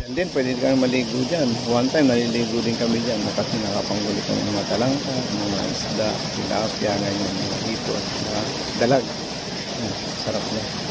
Yan din, pwede kang maligo dyan. One time, naliligo din kami dyan. Kasi nakapangguli kami ng mga talangka, mga isda, tilapia, ngayon, mga hipon, mga dalag. Yan, sarap na.